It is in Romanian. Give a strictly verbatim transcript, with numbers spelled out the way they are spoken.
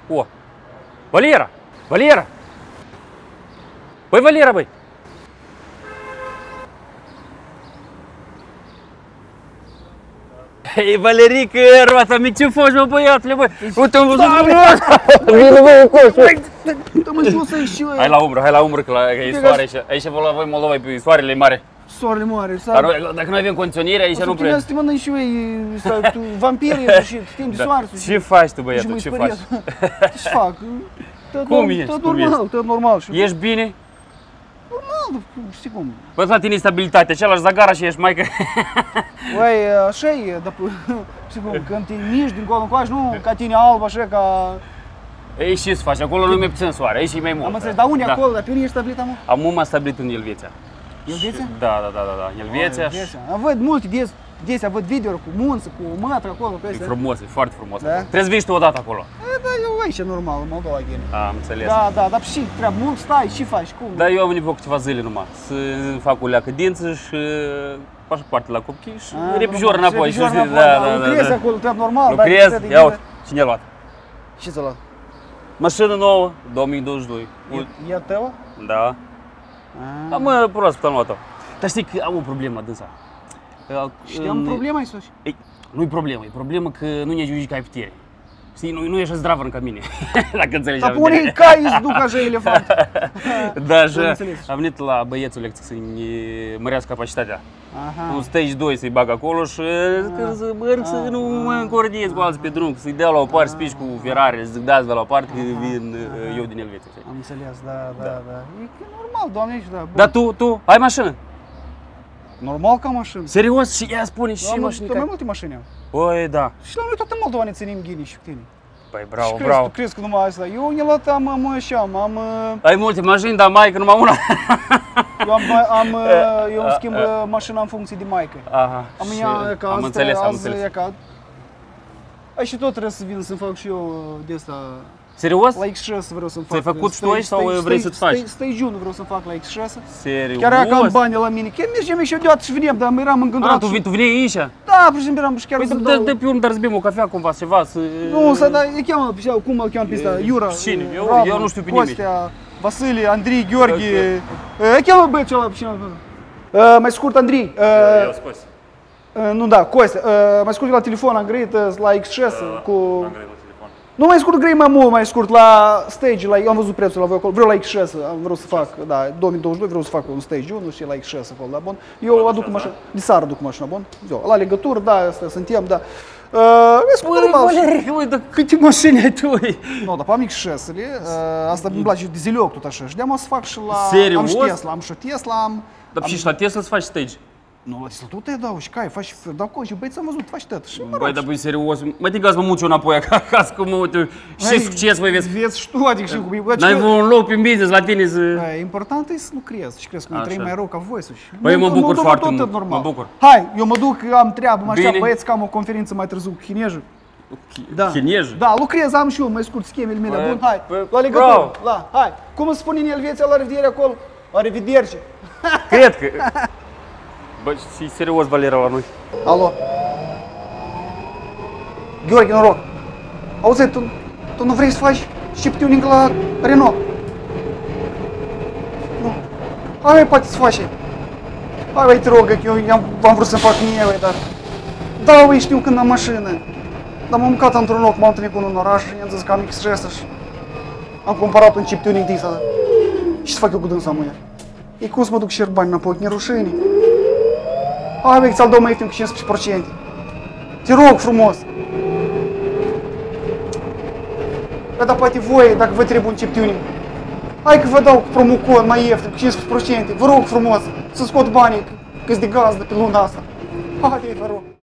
O! Valera! Valera! Băi, Valera, băi! Hei, Valerică, roata mic, ce faci, mă, băiatule, băi? Uite-mă, văzut, băi! Vine, băi, încoace! Uite-mă sus aici și eu! Hai la umbră, hai la umbră, că e soare aici. Aici, la voi, Moldova, e soarele mare. Soarele mare, Dar dacă noi avem condiționire, aici nu prea... O să te mănânci și eu, tu vampir e și timp de soare. Ce faci tu, băiatul, ce faci? Ce fac? Cum ești? Tot normal, tot normal. Ești bine? Normal, știi cum. Bă, la tine e stabilitate, același zagara și ești maică. Băi, așa e, dar știi cum, când te miști din colo încoace, nu ca tine alb, așa ca... Ei, ce să faci? Acolo nu e mai puțin soare, aici e mai mult. Am înțeles, dar unde acolo, dar pe unde ești stabilit, mă? Am m-am stabilit în Elveția. Elveția? Da, da, da, da, da, Elveția. Văd multe, desea văd video-uri cu munță, cu mătră acolo, pe E astea. frumos, e foarte frumos. Trebuie să vii și tu odată acolo. Da, eu aici e normal, în Moldova, gine. Am înțeles. Da, da, dar și treabă, mult stai, ce faci, cum? Da, eu am nevoie câteva zile numai, să fac o leacă dință și pașapoarte la copii și repijor înapoi. Repijor înapoi, da, lucrezi acolo, treabă normal. Lucrez, ia uite, cine a luat? Ce ți-a luat? Mașină nouă, două mii douăzeci și doi. E a tău? Da. Am proaspăt am luat-o. Dar știi că am o problemă dânsa. Știam problema ai sus? Nu-i problemă, e problemă că nu ne ajungi ca ai putere. Știi, nu, nu ești zdravă ca mine, dacă înțelegi. Dar pune cai îți duc așa elefant. Da, așa, am venit la băiețul lecție să-i mărească capacitatea. Un stage doi să-i bag acolo și să merg să nu mă încordez cu alții pe drum, să-i dea la o parte, spici cu Ferrari, zic dați-vă la o parte că vin eu din Elveția. Am înțeles, da, da, da. E normal, doamne, și da. Dar tu, tu, ai mașină? Normal ca mașină. Serios? Și ea spune și mașini. Mai multe mașini au. Păi, da. Și la noi toată Moldova ne ținem ghini și cu tine. Păi, bravo, și bravo. Tu crezi că numai asta? Eu ne luat am, am așa, am... Ai multe mașini, dar maică numai una. Eu am, am eu îmi schimb mașina în funcție de maică. Aha, am, ea, ca am asta, înțeles, am azi, înțeles. Ca... Ai și tot trebuie să vin să fac și eu de asta. Serios? La X șase vreau să-mi fac. Ți-ai făcut și tu aici sau vrei să-ți faci? Stage-ul vreau să-mi fac la X șase. Serios? Chiar dacă am bani la mine. Chiar mergem și eu deodată și venim, dar eram îngândurat. Ah, tu, tu vine aici? Da, pur și simplu eram și chiar păi să dă, dă pe urmă, dar să bem o cafea cumva, ceva, să... Nu, să da, îi cheamă, cum îl cheamă pe ăsta? Iura, cine? Eu, Radu, eu nu știu pe nimeni. Costea, Vasile, Andrei, Gheorghe. Îi cheamă băietul ăla pe cine? Mai scurt, Andrei. Eu scos. Nu, da, Costea. Mai scurt la telefon am grăit la X șase cu... Nu mai scurt grei mai mult, mai scurt la stage, la, eu am văzut prețul la voi acolo, vreau la X șase, am vreau să fac, da, două mii douăzeci și doi vreau să fac un stage unu și la X șase acolo, da, bun. Eu aduc mașina, de seară aduc mașina, bun. Eu, la legătură, da, asta suntem, da. Uh, Valeric, uite, câte mașini ai tu? Nu, dar am X șase-le, asta îmi place de zilioc tot așa, și de-am o să fac și la... Serios? Am și Tesla, am și Tesla, am... Dar și la Tesla să faci stage? Nu, la Tesla tu te dau și cai, faci, dau coși, băieți am văzut, faci tot. Băi, dar băi, serios, mai tigați mă muci eu înapoi acasă, că mă uite, și succes voi vezi. Vezi și tu, adică și cu... N-ai un loc pe business la tine să... Important e să lucrezi și crezi că noi trăim mai rău ca voi sus. Băi, mă bucur foarte mult, mă bucur. Hai, eu mă duc, am treabă, mă aștept băieți că am o conferință mai târziu cu chinezul. Da. Chinezul? Da, lucrez, am și eu, mai scurt schemele mele, bun, hai, la legătură, la, hai. Cum îți spune în Elveția la revedere acolo? La revedere. Cred că... Bă, și serios, Valera, la noi. Alo. Gheorghe, noroc. Auzi, tu, tu nu vrei să faci chip tuning la Renault? Nu. Hai, poate să faci. Hai, băi, te rog, că eu am vrut să fac mie, dar... Da, băi, știu când am mașină. Dar m-am mâncat într-un loc, m-am întâlnit cu unul în oraș și i-am zis că am X șase și... Am cumpărat un chip tuning din ăsta. Și să fac eu cu dânsa mâine? E cum să mă duc și bani înapoi, ne rușine. Hai, băi, ți-al dau mai ieftin cu cincisprezece la sută. Te rog frumos. Bă, dar poate voi, dacă vă trebuie un chip tuning. Hai că vă dau cu promocod mai ieftin, cu cincisprezece la sută. Vă rog frumos, să scot banii, că-s de gazdă pe luna asta. Hai, vă rog.